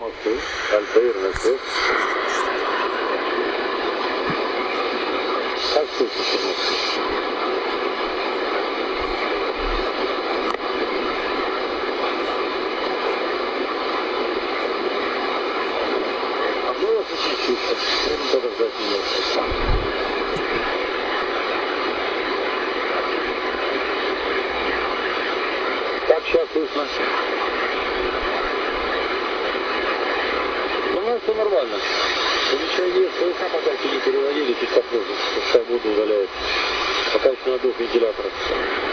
Молодцы. Альтаир на свет. Как слышите? А было чуть-чуть. Что-то ждать немножко. Так, сейчас слышно. У нас все нормально. Замечание слыха пока еще не переводили, чуть попозже. Пускай воду удаляет. Пока еще надув вентилятора.